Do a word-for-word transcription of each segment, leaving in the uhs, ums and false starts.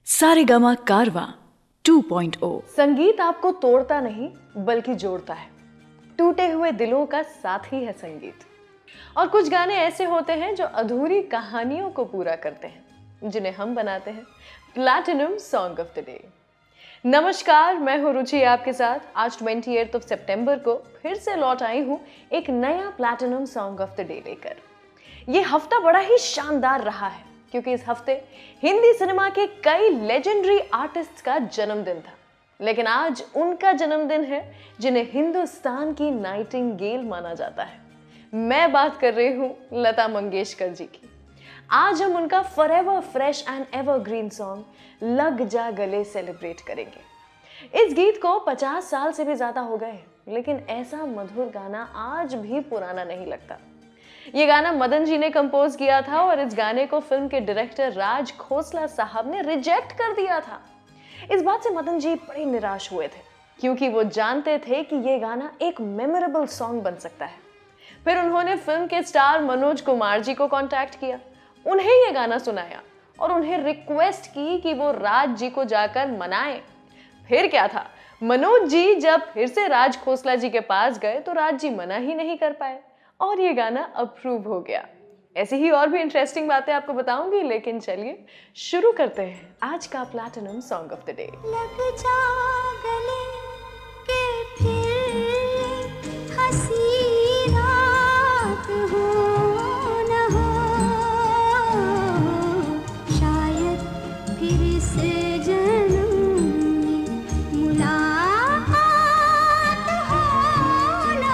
सारेगामा कारवां two point ओ। संगीत आपको तोड़ता नहीं बल्कि जोड़ता है। टूटे हुए दिलों का साथी है संगीत। और कुछ गाने ऐसे होते हैं जो अधूरी कहानियों को पूरा करते हैं, जिन्हें हम बनाते हैं platinum song of the day. नमस्कार, मैं हूं रुचि आपके साथ। आज अट्ठाईस ऑफ सितंबर को फिर से लौट आई हूं एक नया platinum song of the day लेकर। ये हफ्ता बड़ा ही शानदार रहा है क्योंकि इस हफ्ते हिंदी सिनेमा के कई लेजेंडरी आर्टिस्ट्स का जन्मदिन था। लेकिन आज उनका जन्मदिन है जिन्हें हिंदुस्तान की नाइटिंगेल माना जाता है। मैं बात कर रही हूं लता मंगेशकर जी की। आज हम उनका forever fresh and evergreen song लग जा गले सेलिब्रेट करेंगे। इस गीत को पचास साल से भी ज्यादा हो गए, लेकिन ऐसा मधुर गाना आज भी पुराना नहीं लगता। ये गाना मदन जी ने कंपोज किया था और इस गाने को फिल्म के डायरेक्टर राज खोसला साहब ने रिजेक्ट कर दिया था। इस बात से मदन जी बड़े निराश हुए थे क्योंकि वो जानते थे कि ये गाना एक मेमोरेबल सॉन्ग बन सकता है। फिर उन्होंने फिल्म के स्टार मनोज कुमार जी को कांटेक्ट किया, उन्हें ये गाना सुनाया और उन्हें रिक्वेस्ट की कि वो राज जी को जाकर मनाएं। फिर क्या था, मनोज जी जब फिर से राज खोसला जी के पास गए तो राज जी मना ही नहीं कर पाए और ये गाना अप्रूव हो गया। ऐसी ही और भी इंटरेस्टिंग बातें आपको बताऊंगी, लेकिन चलिए शुरू करते हैं आज का platinum song of the day. लग जा गले के फिर हंसी रात हो न हो, शायद फिर से जन्म में मुलाकात हो न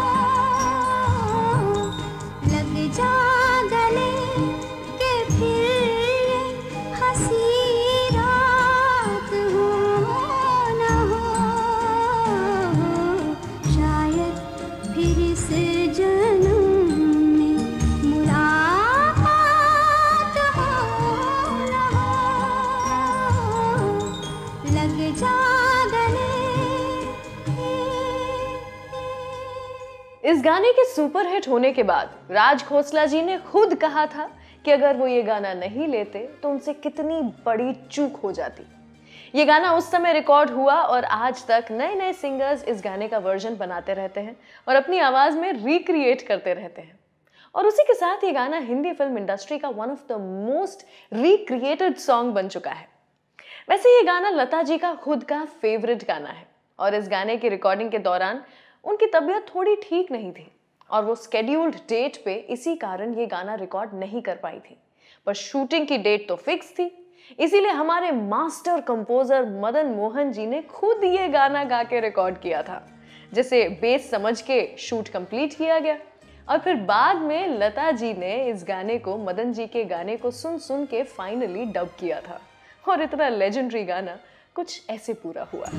हो। लग जा गले के फिर हंसी रात हो न हो, शायद फिर से जन्म में मुलाकात हो न हो। लग जा गले। इस गाने के सुपर हिट होने के बाद राज खोसला जी ने खुद कहा था कि अगर वो ये गाना नहीं लेते तो उनसे कितनी बड़ी चूक हो जाती। ये गाना उस समय रिकॉर्ड हुआ और आज तक नए नए सिंगर्स इस गाने का वर्जन बनाते रहते हैं और अपनी आवाज में रिक्रिएट करते रहते हैं। और उसी के साथ ये गाना हिंदी फिल्म इंडस्ट्री का one of the most recreated song बन चुका है। वैसे ये गाना लता जी का खुद का फेवरेट गाना है और इस गाने की रिकॉर्डिंग के दौरान उनकी तबीयत थोड़ी ठीक नहीं थी और वो स्केड्यूल्ड डेट पे इसी कारण ये गाना रिकॉर्ड नहीं कर पाई थी। पर शूटिंग की डेट तो फिक्स थी, इसीलिए हमारे मास्टर कंपोजर मदन मोहन जी ने खुद ये गाना गा के रिकॉर्ड किया था, जिसे बेस समझ के शूट कंप्लीट किया गया। और फिर बाद में लता जी ने इस गाने को मदन जी के गाने को सुन सुन के फाइनली डब किया था और इतना लेजेंडरी गाना कुछ ऐसे पूरा हुआ।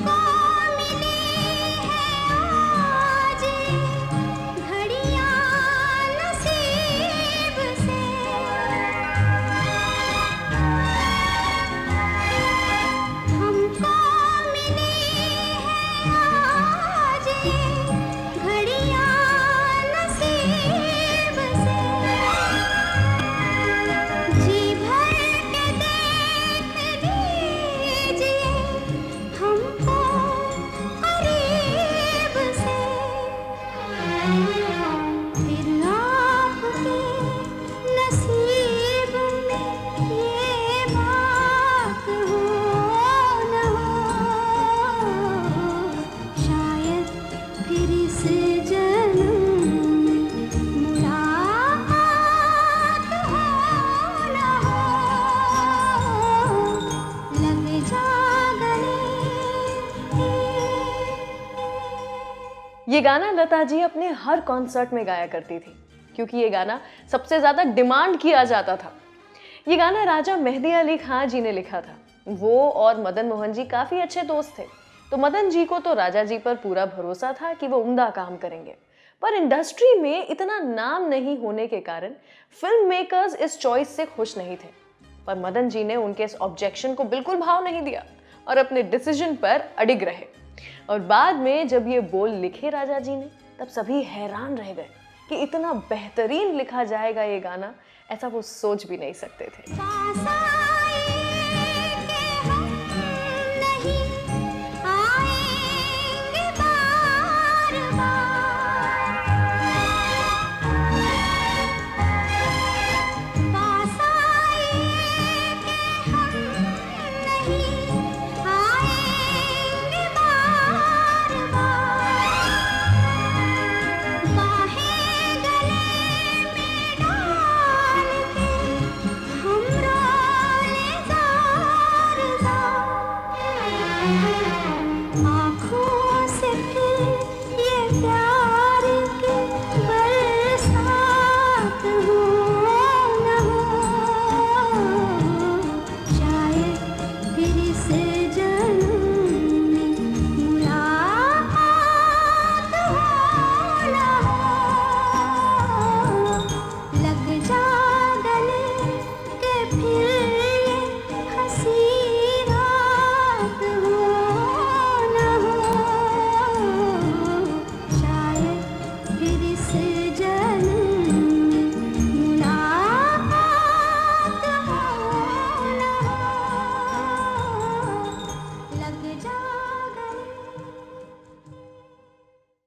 ये गाना लता जी अपने हर कॉन्सर्ट में गाया करती थी क्योंकि ये गाना सबसे ज्यादा डिमांड किया जाता था। ये गाना राजा मेहदी अली खान जी ने लिखा था। वो और मदन मोहन जी काफी अच्छे दोस्त थे, तो मदन जी को तो राजा जी पर पूरा भरोसा था कि वो उम्दा काम करेंगे। पर इंडस्ट्री में इतना नाम नहीं होने के कारण फिल्म मेकर्स इस चॉइस से खुश नहीं थे। पर मदन जी ने उनके इस ऑब्जेक्शन को बिल्कुल भाव नहीं दिया और अपने डिसीजन पर अडिग रहे। और बाद में जब ये बोल लिखे राजा जी ने, तब सभी हैरान रह गए कि इतना बेहतरीन लिखा जाएगा ये गाना, ऐसा वो सोच भी नहीं सकते थे।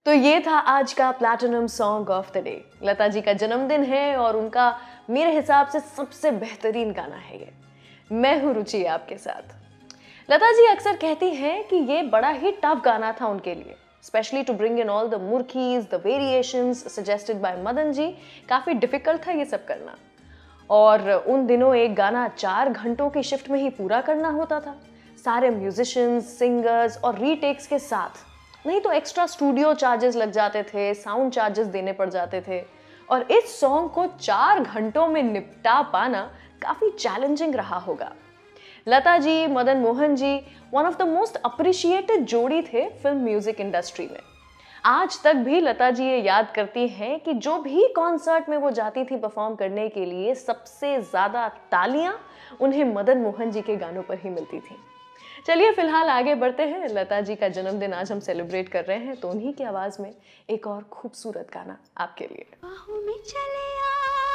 तो ये था आज का platinum song of the day. Lata ji का जन्मदिन है और उनका मेरे हिसाब से सबसे बेहतरीन गाना है ये, मैं हूँ रुचि आपके साथ। लता जी अक्सर कहती हैं कि ये बड़ा ही टफ गाना था उनके लिए, specially to bring in all the murkis, the variations suggested by Madan ji. काफ़ी डिफिकल्ट था ये सब करना, और उन दिनों एक गाना चार घंटों की शिफ्ट में ही पूरा करना होता था, सारे म्यूजिशियंस, सिंगर्स और रीटेक्स के साथ। नहीं तो एक्स्ट्रा स्टूडियो चार्जेस लग जाते थे, साउंड चार्जेस देने पड़ जाते थे, और इस सॉन्ग को चार घंटों में निपटा पाना काफ़ी चैलेंजिंग रहा होगा। Lata ji, Madan Mohan ji one of the most appreciated जोड़ी थे फिल्म म्यूजिक इंडस्ट्री में। आज तक भी लता जी ये याद करती हैं कि जो भी कॉन्सर्ट में वो जाती थी परफॉर्म करने के लिए, सबसे ज़्यादा तालियां उन्हें मदन मोहन जी के गानों पर ही मिलती थी। चलिए फिलहाल आगे बढ़ते हैं। लता जी का जन्मदिन आज हम सेलिब्रेट कर रहे हैं, तो उन्हीं की आवाज़ में एक और खूबसूरत गाना आपके लिए। बाहों में चले आ,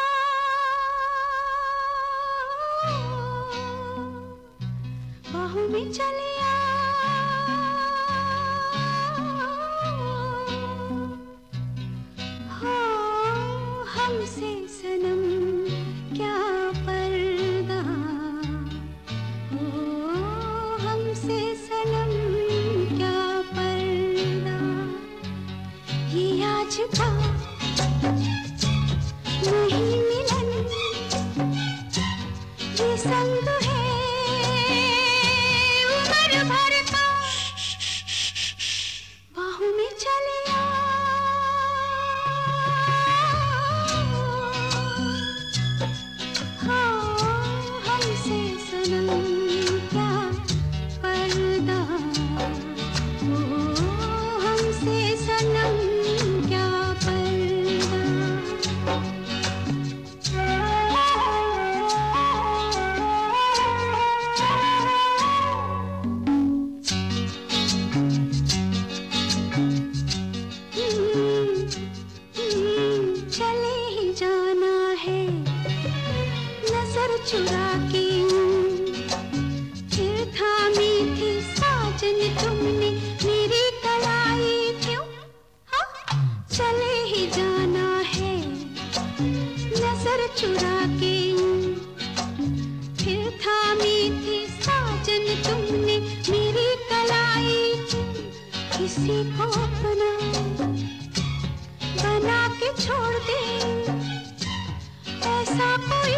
बाहों में चले आ, हो हमसे सनम क्या पर्दा, हो हमसे सनम क्या पर्दा, ये आज का नहीं मिलन, ये संग है उम्र भर का, बाहों में चले आ, हाँ हमसे सनम क्या पर्दा, हो हमसे सनम क्या पर्दा। चले ही जाना है नजर चुरा के, फिर थामी थी साजन तुमने मेरी कलाई क्यों, हाँ चले ही जाना है नजर चुरा के, फिर थामी थी साजन तुमने मेरी कलाई क्यों, किसी को अपना बना के छोड़ दे, ऐसा कोई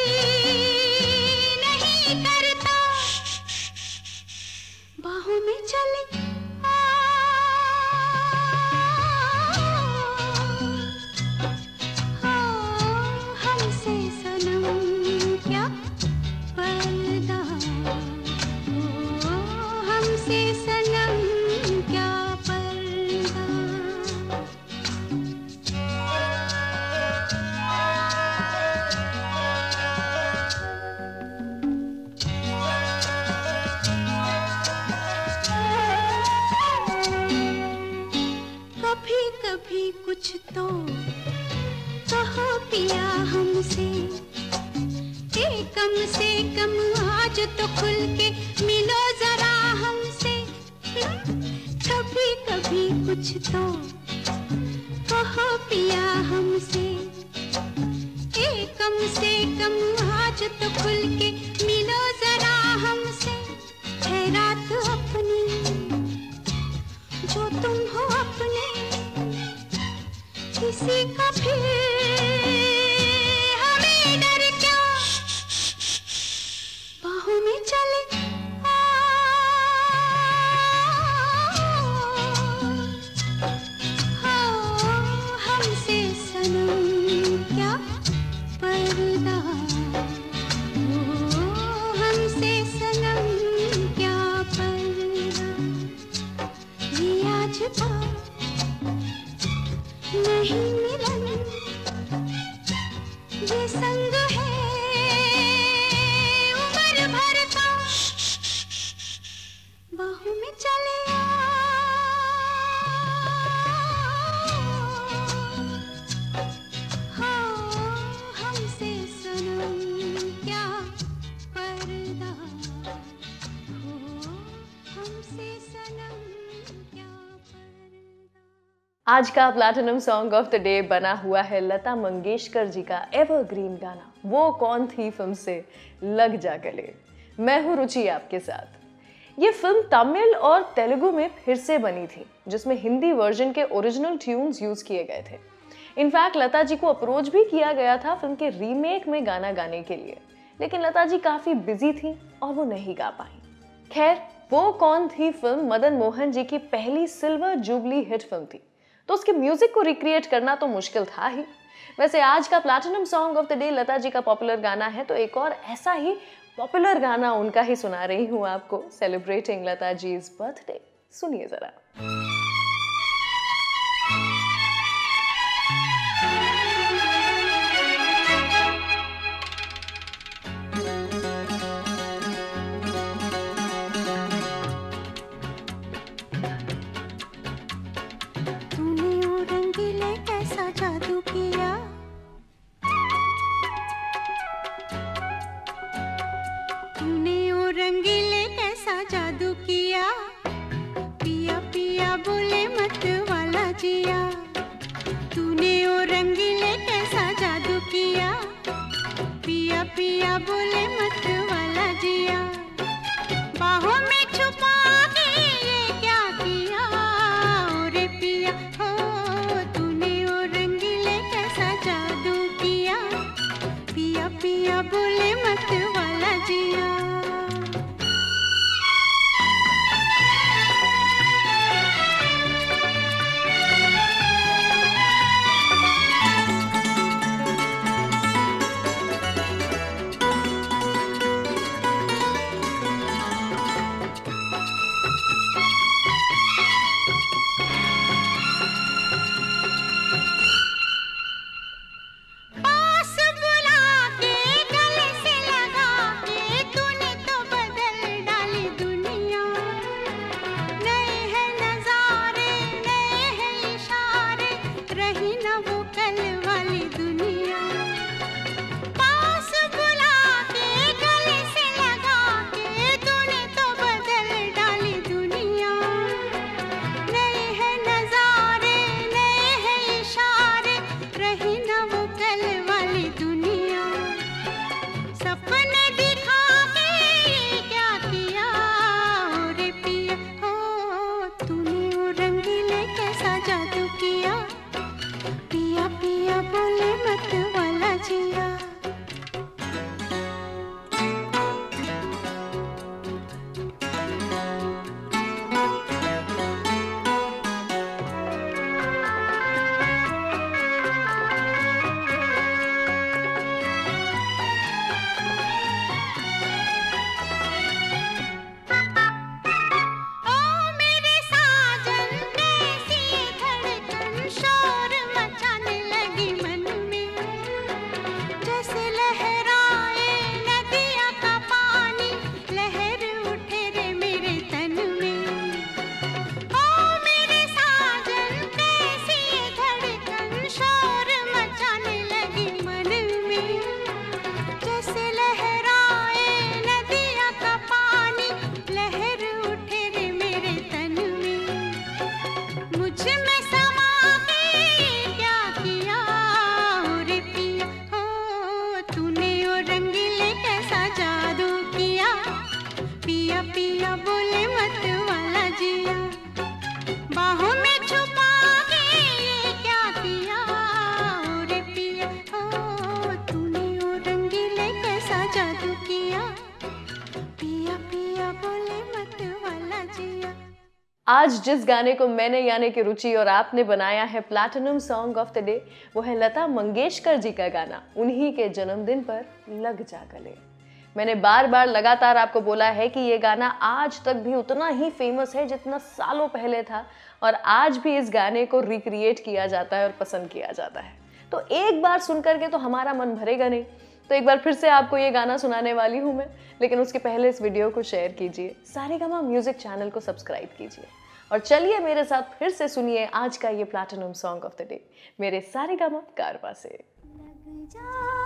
नहीं करता, बाहों में चले आ, हाँ हमसे सनम क्या पर्दा, हो हमसे सनम क्या पर्दा। कभी कभी कुछ तो कहो पिया हमसे, ए कम से कम आज तो खुल के मिलो जरा हमसे, कभी कभी कुछ तो कहो पिया हमसे, ए कम से कम आज तो खुल के मिलो जरा हमसे, है रात अपनी जो तुम हो अपने, किसी का फिर हमें डर क्या, बाहों में चले आ, हाँ हमसे सनम क्या पर्दा, हो हमसे सनम क्या पर्दा, ये आज का नहीं मिलन, ये संग है उम्र भर का, बाहों में चले आ, हाँ हमसे सनम क्या पर्दा, हो हमसे सनम क्या पर्दा। आज का platinum song of the day बना हुआ है लता मंगेशकर जी का एवरग्रीन गाना वो कौन थी फिल्म से लग जा गले। मैं हूं रुचि आपके साथ। ये फिल्म तमिल और तेलुगु में फिर से बनी थी, जिसमें हिंदी वर्जन के ओरिजिनल ट्यून्स यूज किए गए थे। इनफैक्ट लता जी को अप्रोच भी किया गया था फिल्म के रीमेक में गाना गाने के लिए, लेकिन लता जी काफी बिजी थी और वो नहीं गा पाई। खैर, वो कौन थी फिल्म मदन मोहन जी की पहली सिल्वर जुबली हिट फिल्म थी, तो उसके म्यूजिक को रिक्रिएट करना तो मुश्किल था ही। वैसे आज का platinum song of the day Lata ji का पॉपुलर गाना है, तो एक और ऐसा ही पॉपुलर गाना उनका ही सुना रही हूँ आपको, सेलिब्रेटिंग लता जी's बर्थडे। सुनिए जरा। आज जिस गाने को मैंने यानी कि रुचि और आपने बनाया है platinum song of the day, वो है लता मंगेशकर जी का गाना उन्हीं के जन्मदिन पर लग जा गले। मैंने बार बार लगातार आपको बोला है कि ये गाना आज तक भी उतना ही फेमस है जितना सालों पहले था, और आज भी इस गाने को रिक्रिएट किया जाता है और पसंद किया जाता है। तो एक बार सुन करके तो हमारा मन भरेगा नहीं, तो एक बार फिर से आपको ये गाना सुनाने वाली हूँ मैं, लेकिन उसके पहले इस वीडियो को शेयर कीजिए, सारेगामा म्यूजिक चैनल को सब्सक्राइब कीजिए, और चलिए मेरे साथ फिर से सुनिए आज का ये platinum song of the day मेरे सारेगामा कारवा से।